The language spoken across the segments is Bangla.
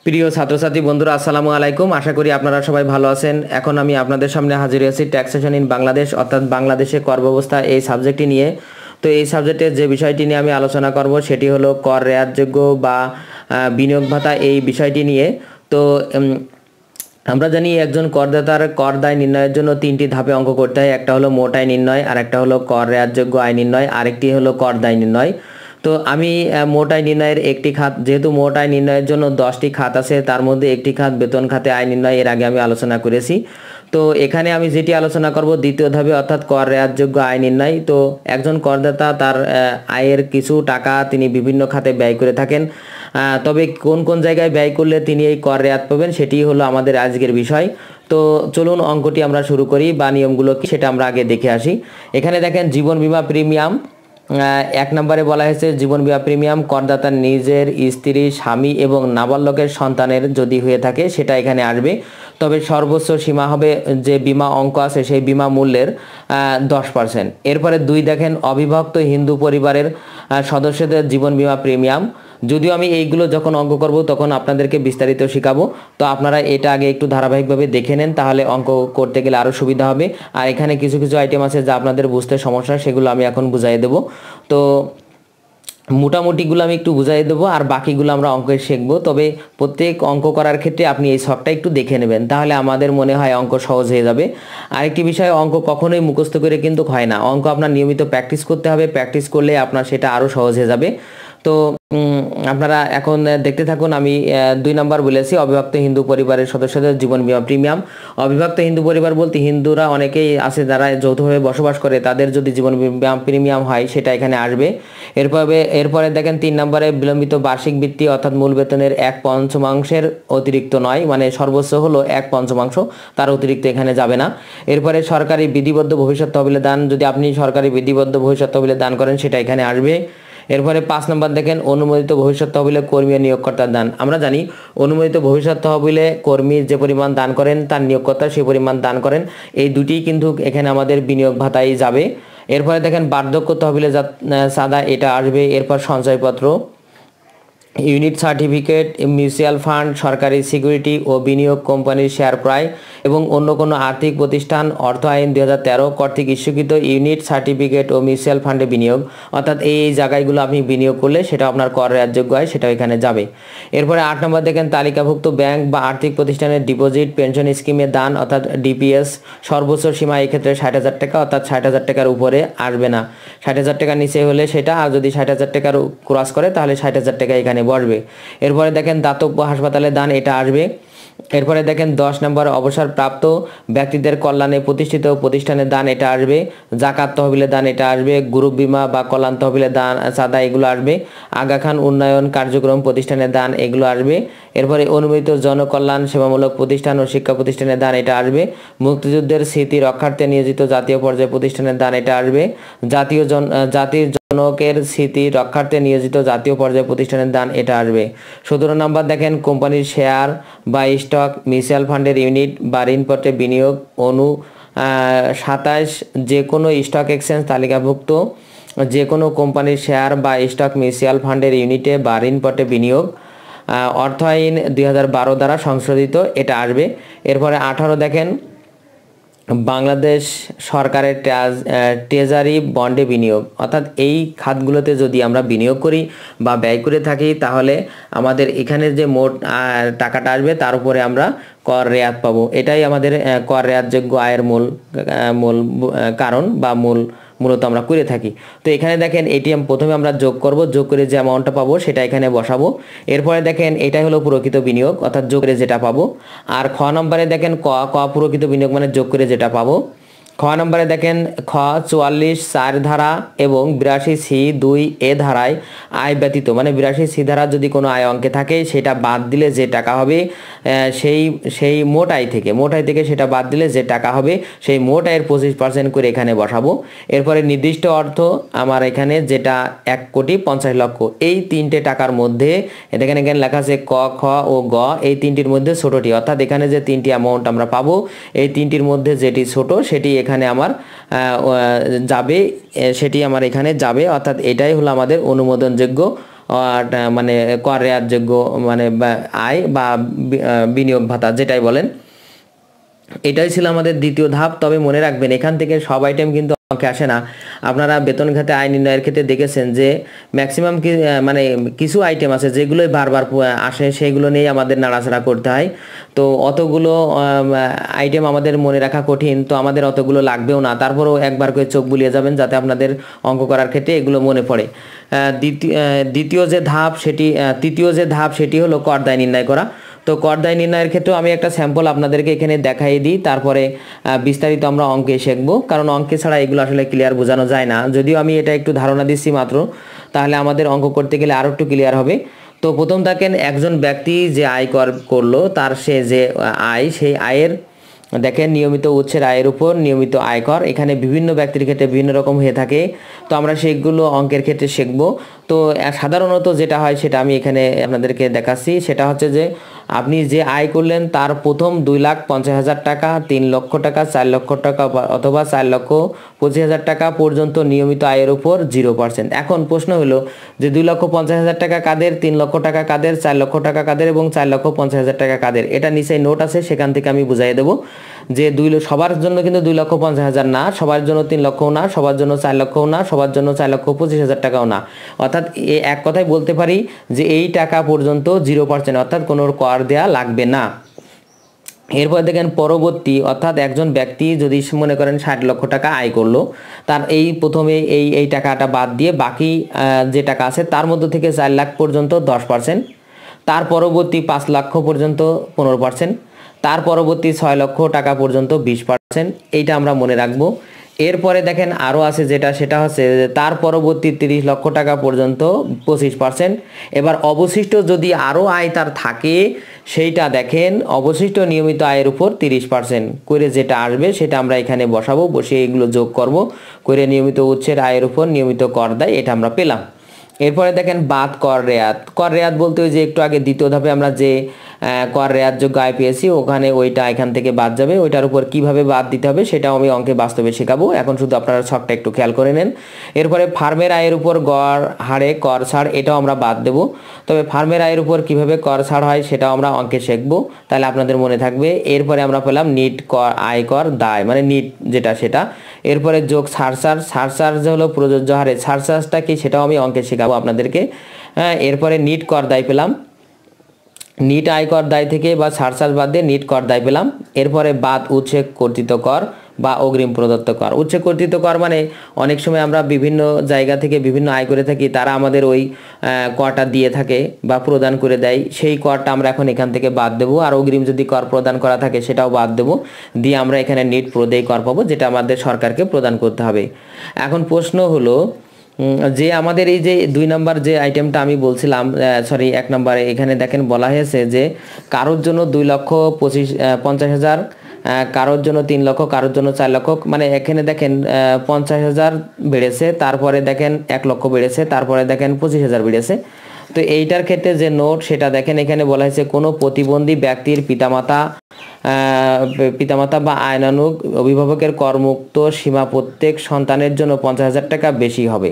প্রিয় ছাত্রছাত্রী বন্ধুরা আসসালামু আলাইকুম। আশা করি আপনারা সবাই ভালো আছেন। এখন আমি আপনাদের সামনে হাজির হয়েছি ট্যাক্সেশন ইন বাংলাদেশ অর্থাৎ বাংলাদেশে কর ব্যবস্থা এই সাবজেক্টটি নিয়ে। তো এই সাবজেক্টের যে বিষয়টি নিয়ে আমি আলোচনা করব সেটি হলো কর রেয়াতযোগ্য বা বিনিয়োগ ভাতা এই বিষয়টি নিয়ে। তো আমরা জানি একজন করদাতার কর দায় নির্ণয়ের জন্য তিনটি ধাপে অঙ্ক করতে হয়। একটা হলো মোট আয় নির্ণয়, আর একটা হলো কর রেয়াতযোগ্য আয় নির্ণয়, আরেকটি হলো কর দায় নির্ণয়। তো আমি মোট আয় নির্ণয়ের একটি খাত, যেহেতু মোট আয় নির্ণয়ের জন্য 10টি খাত আছে, তার মধ্যে একটি খাত বেতন খাতে আয় নির্ণয়, এর আগে আমি আলোচনা করেছি। তো এখানে আমি যেটি আলোচনা করব দ্বিতীয় ধাপে অর্থাৎ কর রেয়াতযোগ্য আয় নির্ণয়। তো একজন করদাতা তার আয়ের কিছু টাকা তিনি বিভিন্ন খাতে ব্যয় করে থাকেন, তবে কোন কোন জায়গায় ব্যয় করলে তিনি এই কর রেয়াত পাবেন সেটি হলো আমাদের আজকের বিষয়। তো চলুন অঙ্কটি আমরা শুরু করি বা নিয়মগুলো কি সেটা আমরা আগে দেখে আসি। এখানে দেখেন জীবন বীমা প্রিমিয়াম 1 নম্বরে বলা হয়েছে জীবন বীমা প্রিমিয়াম করদাতার নিজের, স্ত্রী, স্বামী এবং নাবালকের সন্তানের যদি হয়ে থাকে সেটা এখানে আসবে। তবে সর্বোচ্চ সীমা হবে যে বিমা অঙ্ক আছে সেই বিমা মূল্যের 10%। এরপরে 2 দেখেন অবিভক্ত হিন্দু পরিবারের সদস্যদের জীবন বীমা প্রিমিয়াম। যদিও আমি এইগুলো যখন অঙ্ক করব তখন আপনাদেরকে বিস্তারিত শেখাবো, তো আপনারা এটা আগে একটু ধারাবাহিকভাবে দেখে নেন, তাহলে অঙ্ক করতে গেলে আরও সুবিধা হবে। আর এখানে কিছু কিছু আইটেম আছে যা আপনাদের বুঝতে সমস্যা, সেগুলো আমি এখন বুঝাই দেবো। তো মোটামুটিগুলো আমি একটু বুঝাই দেবো আর বাকিগুলো আমরা অঙ্কে শিখবো। তবে প্রত্যেক অঙ্ক করার ক্ষেত্রে আপনি এই ছকটা একটু দেখে নেবেন, তাহলে আমাদের মনে হয় অঙ্ক সহজ হয়ে যাবে। আরেকটি বিষয়, অঙ্ক কখনোই মুখস্থ করে কিন্তু হয় না, অঙ্ক আপনার নিয়মিত প্র্যাকটিস করতে হবে, প্র্যাকটিস করলে আপনার সেটা আরও সহজ হয়ে যাবে। তো আপনারা এখন দেখতে থাকুন। আমি 2 নম্বর বলেছি অবিভক্ত হিন্দু পরিবারের সদস্যদের জীবন বীমা প্রিমিয়াম। অবিভক্ত হিন্দু পরিবার বলতে হিন্দুরা অনেকেই আছে যারা যৌথভাবে বসবাস করে, তাদের যদি জীবন বীমা প্রিমিয়াম হয় সেটা এখানে আসবে। এরপরে দেখেন 3 নম্বরে বিলম্বিত বার্ষিক বৃত্তি অর্থাৎ মূল বেতনের 1/5 অতিরিক্ত নয়, মানে সর্বোচ্চ হলো 1/5, তার অতিরিক্ত এখানে যাবে না। এরপরে সরকারি বিধিবদ্ধ ভবিষ্যৎ তহবিলে দান, যদি আপনি সরকারি বিধিবদ্ধ ভবিষ্যৎ তহবিলে দান করেন সেটা এখানে আসবে। এরপরে 5 নম্বর দেখেন অনুমোদিত ভবিষ্যৎ তহবিলে কর্মী ও নিয়োগকর্তার দান। আমরা জানি অনুমোদিত ভবিষ্যৎ তহবিলে কর্মীর যে পরিমাণ দান করেন তার নিয়োগকর্তা সেই পরিমাণ দান করেন, এই দুটিই কিন্তু এখানে আমাদের বিনিয়োগ ভাতায় যাবে। এরপরে দেখেন বার্ধক্য তহবিলে চাঁদা, এটা আসবে। এরপর সঞ্চয়পত্র, ইউনিট সার্টিফিকেট, মিউচুয়াল ফান্ড, সরকারি সিকিউরিটি ও বিনিয়োগ কোম্পানির শেয়ার ক্রয় এবং অন্য কোনো আর্থিক প্রতিষ্ঠান অর্থ আইন 2013 কর্তৃক ইস্যুকৃত ইউনিট সার্টিফিকেট ও মিউচুয়াল ফান্ডে বিনিয়োগ, অর্থাৎ এই জায়গাগুলো আপনি বিনিয়োগ করলে সেটা আপনার কর রেয়াতযোগ্য হয়, সেটা এখানে যাবে। এরপরে 8 নম্বর দেখেন তালিকাভুক্ত ব্যাংক বা আর্থিক প্রতিষ্ঠানের ডিপোজিট পেনশন স্কিমে দান অর্থাৎ ডিপিএস, সর্বোচ্চ সীমা এই ক্ষেত্রে 60,000 টাকা, অর্থাৎ 60,000 টাকার উপরে আসবে না। 60,000 টাকার নিচে হলে সেটা, আর যদি 60,000 টাকার ক্রস করে তাহলে 60,000 টাকা এখানে বসবে। এরপরে দেখেন দাতব্য হাসপাতালে দান, এটা আসবে। এরপরে দেখেন 10 নম্বর অবসরপ্রাপ্ত ব্যক্তিদের কল্যাণে প্রতিষ্ঠিত প্রতিষ্ঠানে দান, এটা আসবে। জাকাত তহবিলে দান, এটা আসবে। গ্রুপ বিমা বা কল্যাণ তহবিলে দান চাঁদা, এগুলো আসবে। আগা খান উন্নয়ন কার্যক্রম প্রতিষ্ঠানে দান, এগুলো আসবে। এরপরে অনুমোদিত জনকল্যাণ সেবামূলক প্রতিষ্ঠান ও শিক্ষা প্রতিষ্ঠানের দান, এটা আসবে। মুক্তিযুদ্ধের স্মৃতি রক্ষার্থে নিয়োজিত জাতীয় পর্যায়ে প্রতিষ্ঠানের দান, এটা আসবে। জাতির জনকের স্মৃতি রক্ষার্থে নিয়োজিত জাতীয় পর্যায়ে প্রতিষ্ঠানের দান, এটা আসবে। 17 নম্বর দেখেন কোম্পানির শেয়ার বা স্টক, মিউচুয়াল ফান্ডের ইউনিট বা ঋণপত্রে বিনিয়োগ। 27 যে কোনো স্টক এক্সচেঞ্জ তালিকাভুক্ত যে কোনো কোম্পানির শেয়ার বা স্টক মিউচুয়াল ফান্ডের ইউনিটে বা ঋণপত্রে বিনিয়োগ অর্থ আইন 2012 দ্বারা সংশোধিত, এটা আসবে। এরপরে 18 দেখেন বাংলাদেশ সরকারের ট্রেজারি বন্ডে বিনিয়োগ, অর্থাৎ এই খাতগুলোতে যদি আমরা বিনিয়োগ করি বা ব্যয় করে থাকি তাহলে আমাদের এখানে যে মোট টাকাটা আসবে তার উপরে আমরা কর রেয়াত পাবো। এটাই আমাদের কর রেয়াতযোগ্য আয়ের মূল কারণ বা মূলত আমরা করে থাকি। তো এখানে দেখেন এটিএম প্রথমে আমরা যোগ করব, যোগ করে যে অ্যামাউন্টটা পাবো সেটা এখানে বসাবো। এরপরে দেখেন এটাই হলো প্রকৃত বিনিয়োগ, অর্থাৎ যোগ করে যেটা পাবো। আর খ নম্বরে দেখেন ক প্রকৃত বিনিয়োগ মানে যোগ করে যেটা পাবো। খ নম্বরে দেখেন 44(4) ধারা এবং 82(c)(2)(a) ধারায় আয় ব্যতীত, মানে 82(c) ধারা যদি কোনো আয় অঙ্কে থাকে সেটা বাদ দিলে যে টাকা হবে সেই মোট আয় থেকে সেটা বাদ দিলে যে টাকা হবে সেই মোট আয়ের 25% করে এখানে বসাবো। এরপরে নির্দিষ্ট অর্থ আমার এখানে যেটা 1,50,00,000, এই 3টে টাকার মধ্যে এখানে লেখা আছে ক, খ ও গ, এই 3টির মধ্যে ছোটটি, অর্থাৎ এখানে যে 3টি অ্যামাউন্ট আমরা পাবো এই 3টির মধ্যে যেটি ছোট সেটি এখানে আমার যাবে, অর্থাৎ এটাই হলো আমাদের অনুমোদনযোগ্য মানে কর রেয়াতযোগ্য মানে আয় বা বিনিয়োগ ভাতা যেটাই বলেন, এটাই ছিল আমাদের দ্বিতীয় ধাপ। তবে মনে রাখবেন এখান থেকে সব আইটেম কিন্তু অঙ্কে আসে না। আপনারা বেতন খাতে আয় নির্ণয়ের ক্ষেত্রে দেখেছেন যে ম্যাক্সিমাম মানে কিছু আইটেম আছে যেগুলোই বারবার আসে, সেইগুলো নিয়েই আমাদের নাড়াচাড়া করতে হয়। তো অতগুলো আইটেম আমাদের মনে রাখা কঠিন, তো আমাদের অতগুলো লাগবেও না। তারপরেও একবার করে চোখ বুলিয়ে যাবেন যাতে আপনাদের অঙ্ক করার ক্ষেত্রে এগুলো মনে পড়ে। তৃতীয় যে ধাপ সেটি হলো কর দায় নির্ণয় করা। তো কর দায় নির্ণয়ের ক্ষেত্রেও আমি একটা স্যাম্পল আপনাদেরকে এখানে দেখাই দিই, তারপরে বিস্তারিত আমরা অঙ্কে শিখবো, কারণ অঙ্কে ছাড়া এগুলো আসলে ক্লিয়ার বোঝানো যায় না। যদিও আমি এটা একটু ধারণা দিচ্ছি মাত্র, তাহলে আমাদের অঙ্ক করতে গেলে আরও একটু ক্লিয়ার হবে। তো প্রথম দেখেন একজন ব্যক্তি যে আয় করলো, তার সে যে আয়, সেই আয়ের দেখেন নিয়মিত উৎসের আয়ের উপর নিয়মিত আয়কর, এখানে বিভিন্ন ব্যক্তির ক্ষেত্রে বিভিন্ন রকম হয়ে থাকে। তো আমরা সেগুলো অঙ্কের ক্ষেত্রে শিখব। তো সাধারণত যেটা হয় সেটা আমি এখানে আপনাদেরকে দেখাচ্ছি। সেটা হচ্ছে যে আপনি যে আয় করলেন তার প্রথম 2,50,000 টাকা, 3 লক্ষ টাকা, 4 লক্ষ টাকা অথবা 4,25,000 টাকা পর্যন্ত নিয়মিত আয়ের উপর 0%। এখন প্রশ্ন হলো যে 2,50,000 টাকা কাদের, 3 লক্ষ টাকা কাদের, 4 লক্ষ টাকা কাদের এবং 4,50,000 টাকা কাদের। এটা নিচে নোট আছে, সেখান থেকে আমি বুঝাই দেবো যে সবার জন্য কিন্তু 2,50,000 না, সবার জন্য 3 লক্ষও না, সবার জন্য 4 লক্ষও না, সবার জন্য 4,25,000 টাকাও না। অর্থাৎ এক কথায় বলতে পারি যে এই টাকা পর্যন্ত 0%, অর্থাৎ কোনো কর দেয়া লাগবে না। এরপর দেখেন পরবর্তী, অর্থাৎ একজন ব্যক্তি যদি মনে করেন 60 লক্ষ টাকা আয় করলো, তার এই প্রথমে এই টাকাটা বাদ দিয়ে বাকি যে টাকা আছে তার মধ্যে থেকে 4 লাখ পর্যন্ত 10%, তার পরবর্তী 5 লক্ষ পর্যন্ত 15%, তার পরবর্তী 6 লক্ষ টাকা পর্যন্ত 20%। এইটা আমরা মনে রাখবো। এরপরে দেখেন আরও আছে সেটা হচ্ছে তার পরবর্তী 30 লক্ষ টাকা পর্যন্ত 25%। এবার অবশিষ্ট যদি আরও আয় তার থাকে, সেইটা দেখেন অবশিষ্ট নিয়মিত আয়ের উপর 30% করে যেটা আসবে সেটা আমরা এখানে বসাবো, বসিয়ে এগুলো যোগ করব, করে নিয়মিত উৎসের আয়ের উপর নিয়মিত কর দেয়, এটা আমরা পেলাম। এরপরে দেখেন বাদ কর রেয়াত বলতে ওই যে একটু আগে দ্বিতীয় ধাপে আমরা যে কর রেয়াতযোগ্য আয় পেয়েছি, ওখানে ওইটা এখান থেকে বাদ যাবে। ওইটার উপর কিভাবে বাদ দিতে হবে সেটাও আমি অঙ্কে বাস্তবে শেখাবো। এখন শুধু আপনারা ছকটা একটু খেয়াল করে নেন। এরপরে ফার্মের আয়ের উপর গড় হারে কর ছাড়, এটাও আমরা বাদ দেব। তবে ফার্মের আয়ের উপর কিভাবে কর ছাড় হয় সেটাও আমরা অঙ্কে শিখবো, তাহলে আপনাদের মনে থাকবে। এরপরে আমরা পেলাম নিট কর আয়কর দায়, মানে নিট সেটা। এরপরে যোগ সারচার্জ হলো প্রযোজ্য হারে, সারচার্জটা কি সেটাও আমি অঙ্কে শেখাবো আপনাদেরকে। এরপরে নিট কর দায় পেলাম, নিট আয়কর দায় থেকে বা সারচার্জ বাদ দিয়ে নিট কর দায় পেলাম। এরপরে বাদ উৎসে কর্তৃত্ব কর বা অগ্রিম প্রদত্ত কর। উৎসে কর্তৃত্ব কর মানে অনেক সময় আমরা বিভিন্ন জায়গা থেকে বিভিন্ন আয় করে থাকি, তারা আমাদের ওই করটা দিয়ে থাকে বা প্রদান করে দেয়, সেই করটা আমরা এখন এখান থেকে বাদ দেবো। আর অগ্রিম যদি কর প্রদান করা থাকে সেটাও বাদ দেবো, দিয়ে আমরা এখানে নিট প্রদেয় কর পাবো, যেটা আমাদের সরকারকে প্রদান করতে হবে। এখন প্রশ্ন হলো যে আমাদের এই যে 2 নম্বর যে আইটেমটা আমি বলছিলাম, 1 নম্বরে এখানে দেখেন বলা হয়েছে যে কারোর জন্য 2,50,000, কারোর জন্য 3 লক্ষ, কারোর জন্য 4 লক্ষ, মানে এখানে দেখেন 50,000 বেড়েছে, তারপরে দেখেন 1 লক্ষ বেড়েছে, তারপরে দেখেন 25,000 বেড়েছে। তো এইটার ক্ষেত্রে যে নোট সেটা দেখেন এখানে বলা হয়েছে কোনো প্রতিবন্ধী ব্যক্তির পিতামাতা বা আইনানুগ অভিভাবকের করমুক্ত সীমা প্রত্যেক সন্তানের জন্য 50,000 টাকা বেশি হবে।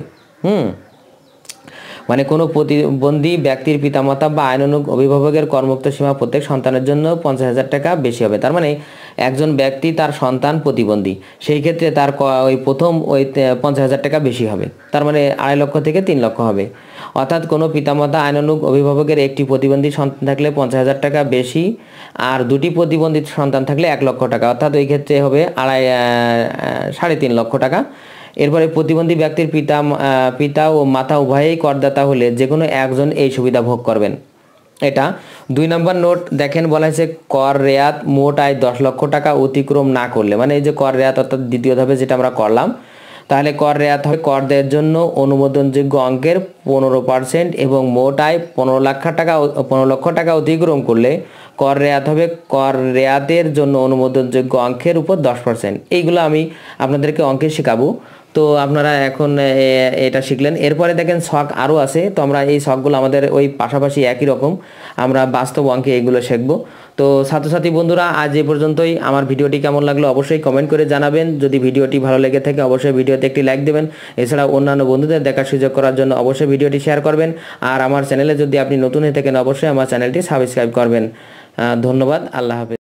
মানে কোনো প্রতিবন্ধী ব্যক্তির পিতামাতা বা আইনানুগ অভিভাবকের করমুক্ত সীমা প্রত্যেক সন্তানের জন্য 50,000 টাকা বেশি হবে। তার মানে একজন ব্যক্তি তার সন্তান প্রতিবন্ধী, সেই ক্ষেত্রে তার ওই প্রথম 50,000 টাকা বেশি হবে, তার মানে 2.5 লক্ষ থেকে 3 লক্ষ হবে। অর্থাৎ কোনো পিতামাতা আইনানুগ অভিভাবকের একটি প্রতিবন্ধী সন্তান থাকলে 50,000 টাকা বেশি, আর 2টি প্রতিবন্ধী সন্তান থাকলে 1 লক্ষ টাকা, অর্থাৎ ওই ক্ষেত্রে হবে 3.5 লক্ষ টাকা। এরপরে প্রতিবন্ধী ব্যক্তির পিতা ও মাতা উভয়েই করদাতা হলে যে কোনো একজন এই সুবিধা ভোগ করবেন। এটা 2 নম্বর নোট দেখেন বলা হয়েছে কর রেয়াত মোট আয় 10 লক্ষ টাকা অতিক্রম না করলে, মানে এই যে কর রেয়াত অর্থাৎ দ্বিতীয় ধাপে যেটা আমরা করলাম, তাহলে কর রেয়াত হবে কর দেওয়ার জন্য অনুমোদনযোগ্য অঙ্কের 15% এবং মোট আয় 15 লক্ষ টাকা অতিক্রম করলে কর রেয়াত হবে কর রেয়াতের জন্য অনুমোদনযোগ্য অঙ্কের উপর 10%। এইগুলো আমি আপনাদেরকে অঙ্কে শেখাবো। তো আপনারা এখন এটা শিখলেন। এরপরে দেখেন ছক আরও আছে, তো আমরা এই ছকগুলো আমাদের ওই পাশাপাশি একই রকম, আমরা বাস্তব অঙ্কে এগুলো শিখব। তো ছাত্রছাত্রী বন্ধুরা, আজ এই পর্যন্তই। আমার ভিডিওটি কেমন লাগলো অবশ্যই কমেন্ট করে জানাবেন। যদি ভিডিওটি ভালো লেগে থাকে অবশ্যই ভিডিওতে একটি লাইক দেবেন। এছাড়া অন্যান্য বন্ধুদের দেখার সুযোগ করার জন্য অবশ্যই ভিডিওটি শেয়ার করবেন। আর আমার চ্যানেলে যদি আপনি নতুন হয়ে থাকেন অবশ্যই আমার চ্যানেলটি সাবস্ক্রাইব করবেন। ধন্যবাদ। আল্লাহ হাফেজ।